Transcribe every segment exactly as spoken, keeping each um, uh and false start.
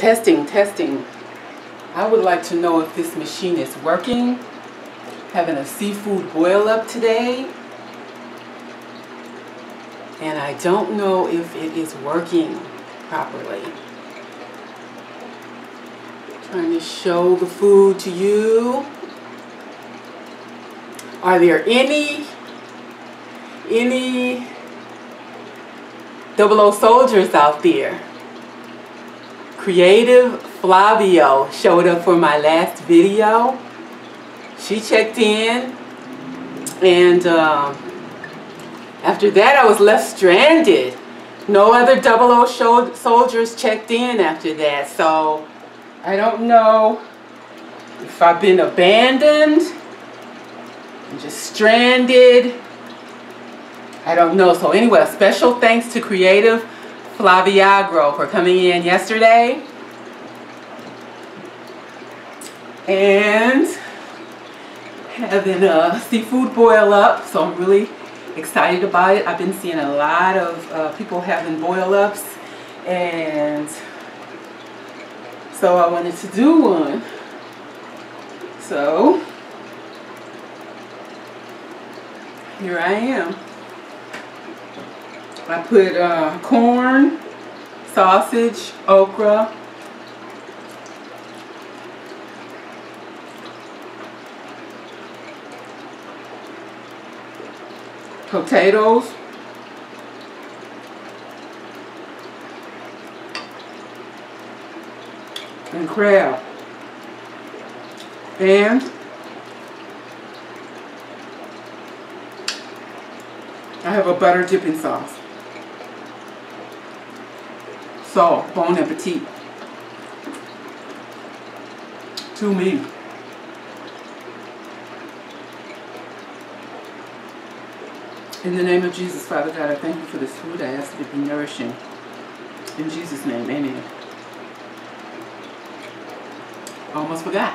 Testing, testing. I would like to know if this machine is working. Having a seafood boil up today. And I don't know if it is working properly. Trying to show the food to you. Are there any, any double O soldiers out there? Creative Flavio showed up for my last video. She checked in, and um, after that I was left stranded. No other double O soldiers checked in after that, so I don't know if I've been abandoned, I'm just stranded. I don't know. So anyway, a special thanks to Creative Flaviagro for coming in yesterday. And having a seafood boil up, so I'm really excited about it. I've been seeing a lot of uh, people having boil ups, and so I wanted to do one. So here I am. I put uh, corn, sausage, okra, potatoes, and crab, and I have a butter dipping sauce. So, bon appetit to me. In the name of Jesus, Father God, I thank you for this food. I ask that it be nourishing. In Jesus' name, amen. Almost forgot.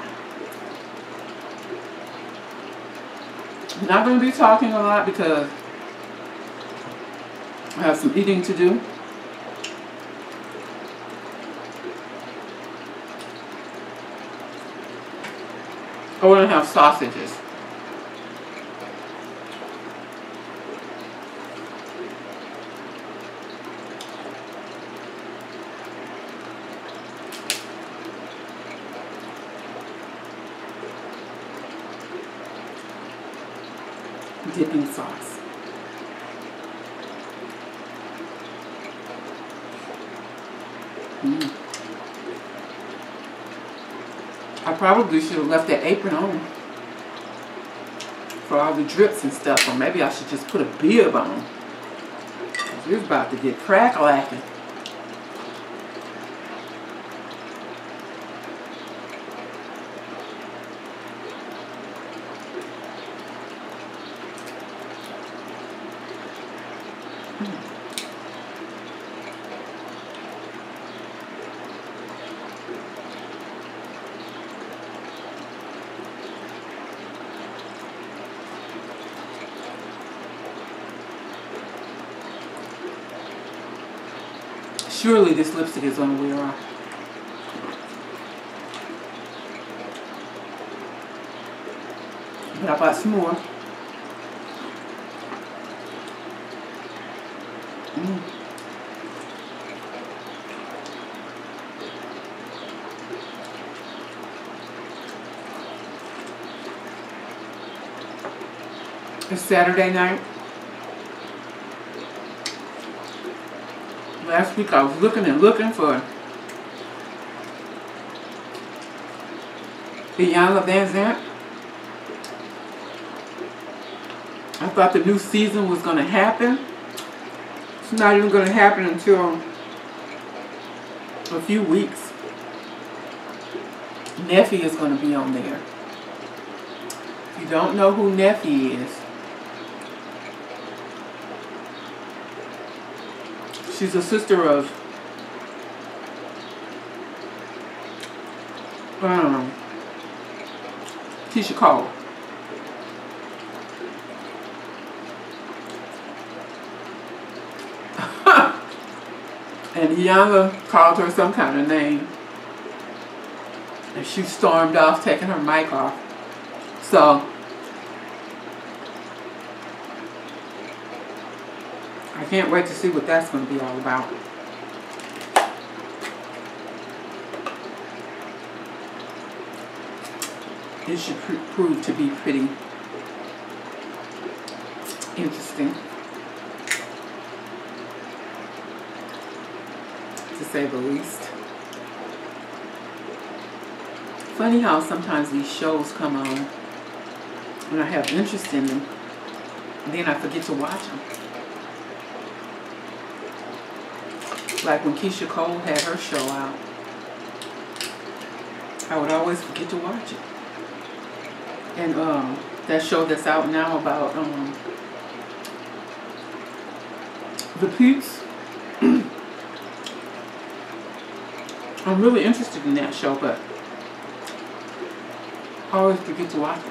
I'm not going to be talking a lot because I have some eating to do. I want to have sausages. Dipping sauce. Mm. I probably should have left that apron on for all the drips and stuff, or maybe I should just put a bib on. It's about to get crack-lacking. Surely this lipstick is going to wear off. But I bought some more. Mm. It's Saturday night. Last week I was looking and looking for Iyanla Vanzant. I thought the new season was going to happen. It's not even going to happen until a few weeks. Neffy is going to be on there. If you don't know who Neffy is, she's a sister of um, Tisha Cole. And Iyanla called her some kind of name. And she stormed off, taking her mic off. So, I can't wait to see what that's going to be all about. It should pr prove to be pretty interesting, to say the least. Funny how sometimes these shows come on and I have interest in them, and then I forget to watch them. Like when Keisha Cole had her show out, I would always forget to watch it. And um, that show that's out now about um, the Peeps, I'm really interested in that show, but I always forget to watch it.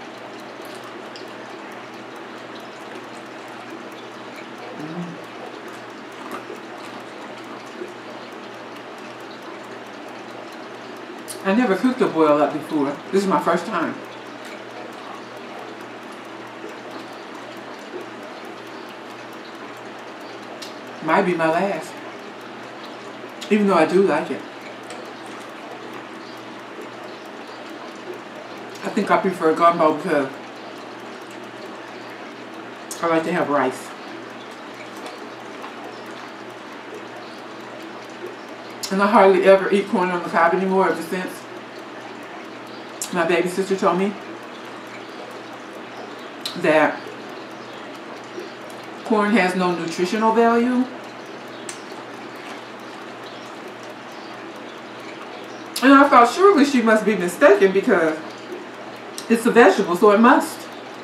Mm. I never cooked a boil up before. This is my first time. Might be my last. Even though I do like it. I think I prefer gumbo because I like to have rice. And I hardly ever eat corn on the cob anymore ever since my baby sister told me that corn has no nutritional value. And I thought surely she must be mistaken because it's a vegetable, so it must.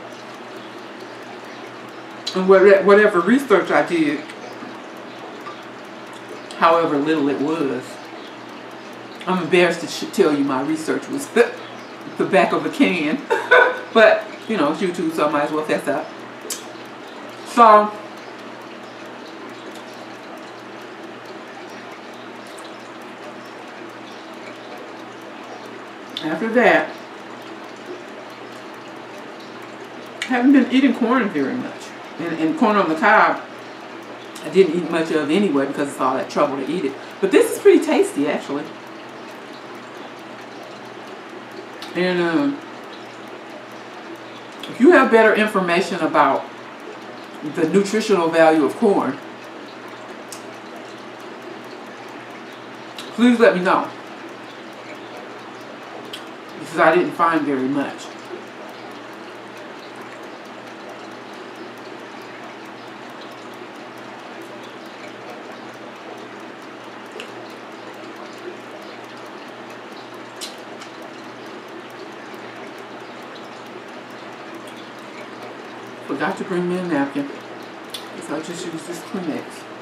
And whatever research I did, however little it was, I'm embarrassed to tell you my research was the back of a can. But, you know, it's YouTube, so I might as well fess up. So, after that, I haven't been eating corn very much. And, and corn on the cob, I didn't eat much of anyway because it's all that trouble to eat it. But this is pretty tasty, actually. And um, if you have better information about the nutritional value of corn, please let me know. Because I didn't find very much. Forgot to bring me a napkin, so I just use this Kleenex.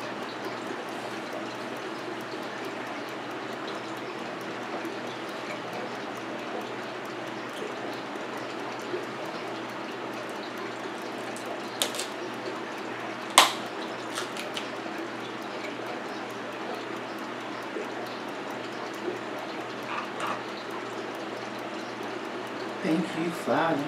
Thank you, Father.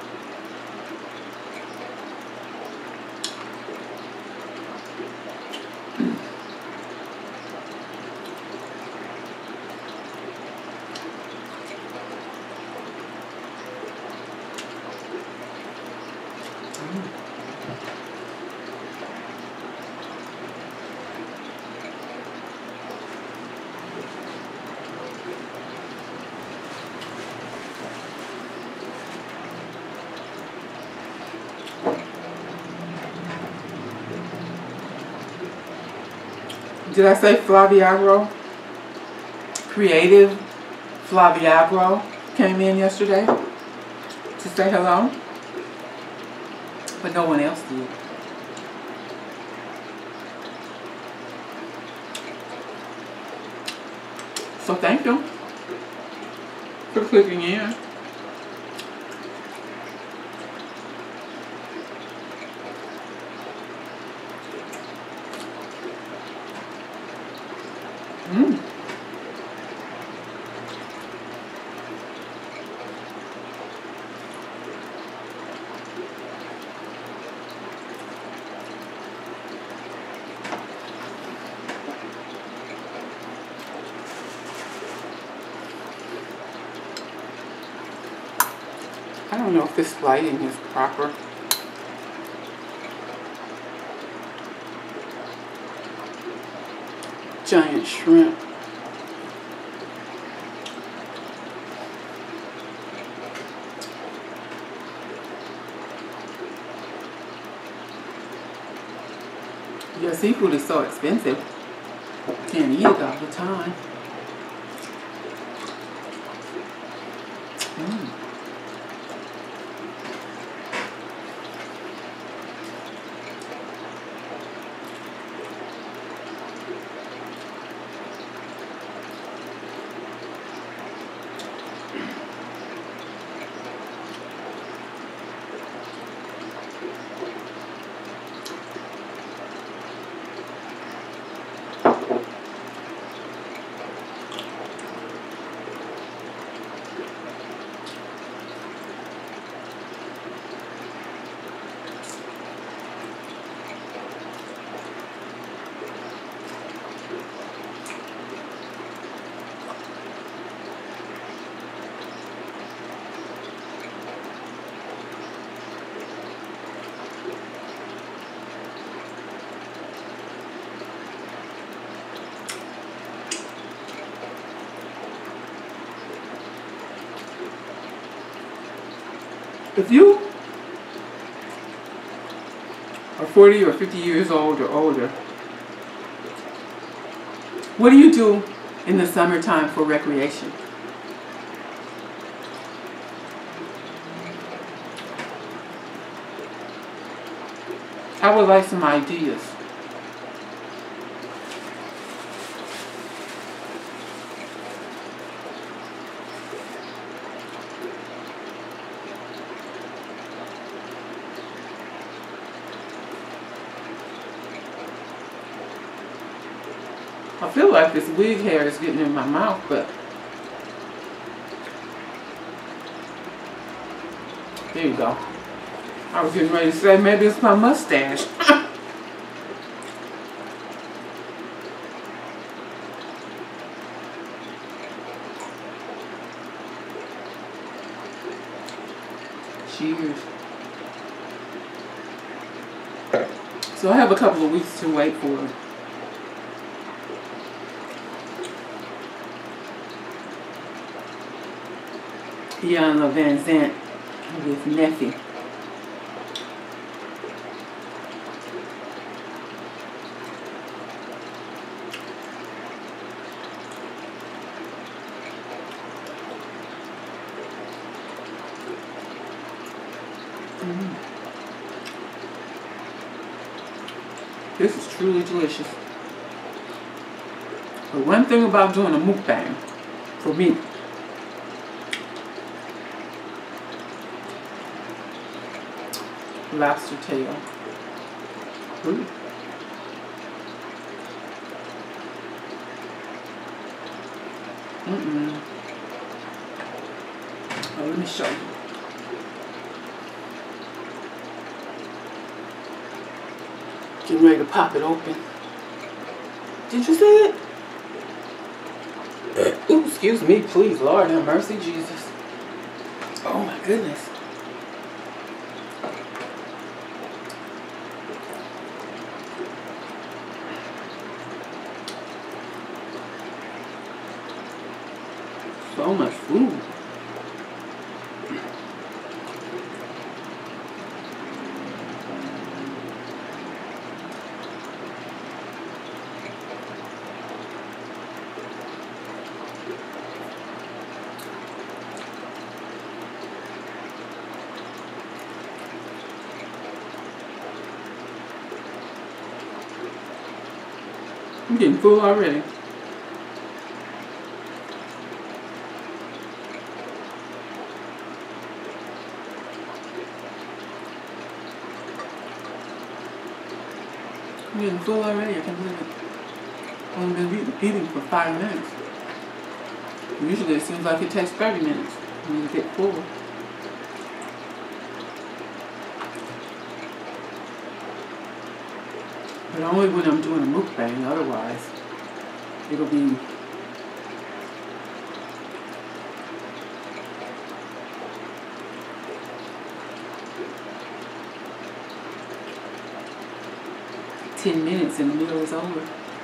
Did I say Flaviagro? Creative Flaviagro came in yesterday to say hello, but no one else did. So thank you for clicking in. Mm. don't know if this lighting is proper. Giant shrimp. Yeah, seafood is so expensive. Can't eat it all the time. Mm. If you are forty or fifty years old or older, what do you do in the summertime for recreation? I would like some ideas. I feel like this wig hair is getting in my mouth, but there you go. I was getting ready to say maybe it's my mustache. Cheers. So I have a couple of weeks to wait for it. Yana Van Zant with Neffy. Mm. This is truly delicious. But one thing about doing a mukbang, for me, lobster tail. Ooh. Mm-mm. Oh, let me show you. Getting ready to pop it open. Did you see it? Ooh, excuse me, please, Lord have mercy, Jesus. Oh my goodness. So much food. I'm getting full already. I'm getting full already. I can't believe it. I've only been eating, eating for five minutes. Usually it seems like it takes thirty minutes when you get full. But only when I'm doing a mukbang, otherwise it'll be ten minutes and the meal is over.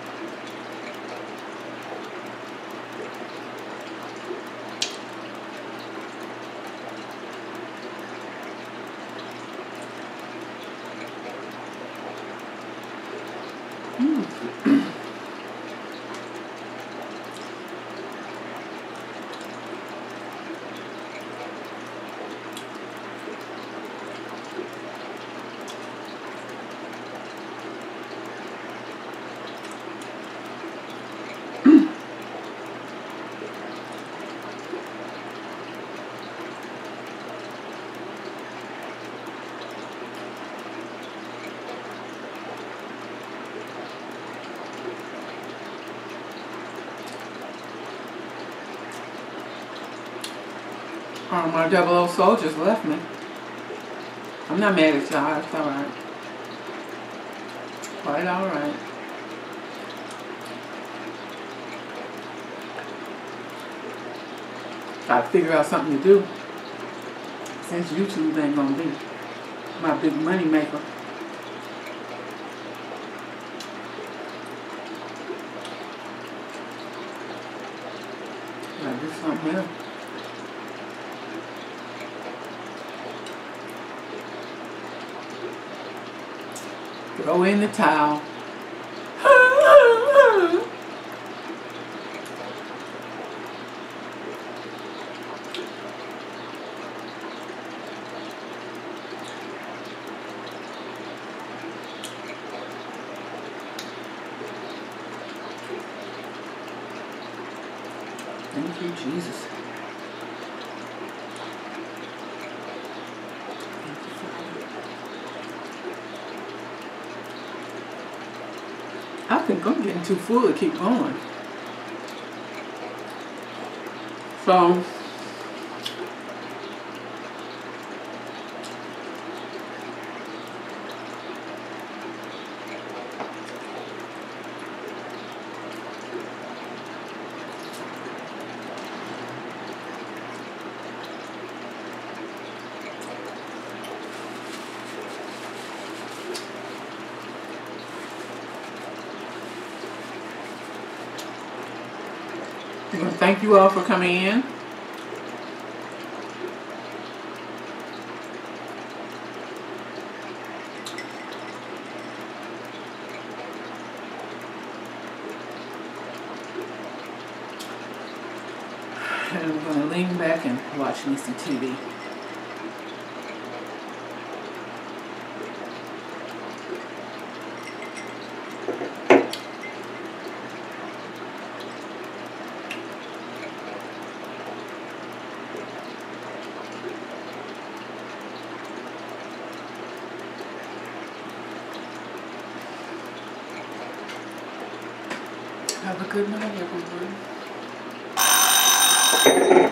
Oh, my double O soldiers left me. I'm not mad at y'all. It's alright. Quite alright. Gotta figure out something to do. Since YouTube ain't gonna be my big money maker. Gotta do something else. Throw in the towel. Thank you, Jesus. I think I'm getting too full to keep going. So, thank you all for coming in. And I'm going to lean back and watch me some T V. Have a good night, everyone.